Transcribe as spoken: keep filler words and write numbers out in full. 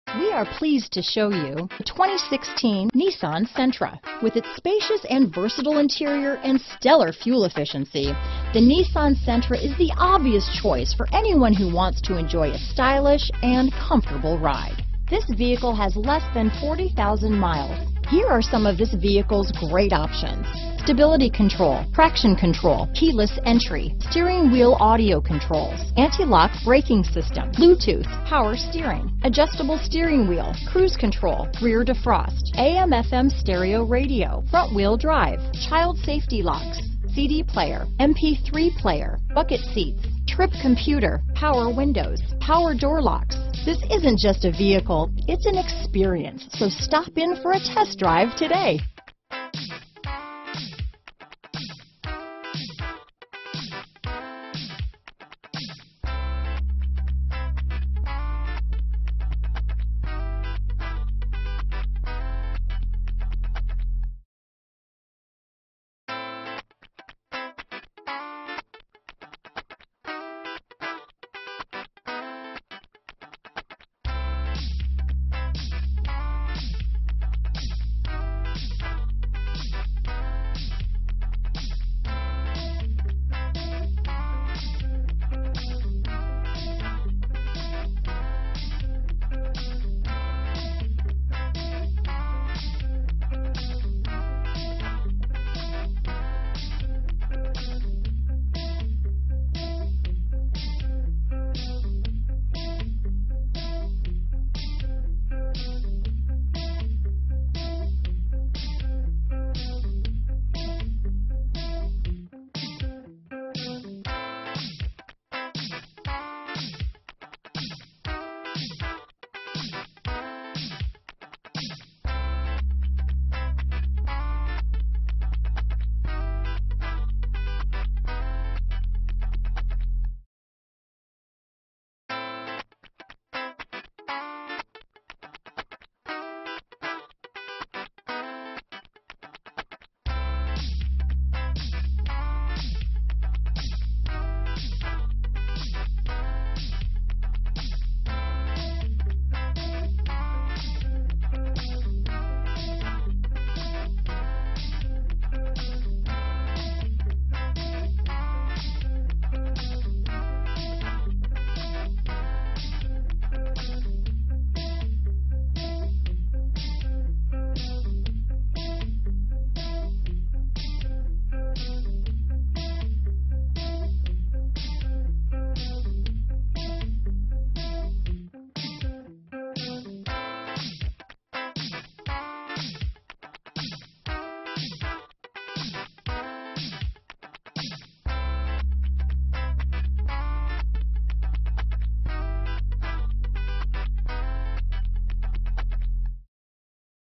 We are pleased to show you the twenty sixteen Nissan Sentra. With its spacious and versatile interior and stellar fuel efficiency, the Nissan Sentra is the obvious choice for anyone who wants to enjoy a stylish and comfortable ride. This vehicle has less than forty thousand miles. Here are some of this vehicle's great options: stability control, traction control, keyless entry, steering wheel audio controls, anti-lock braking system, Bluetooth, power steering, adjustable steering wheel, cruise control, rear defrost, A M F M stereo radio, front wheel drive, child safety locks, C D player, M P three player, bucket seats, trip computer, power windows, power door locks. This isn't just a vehicle, it's an experience. So stop in for a test drive today.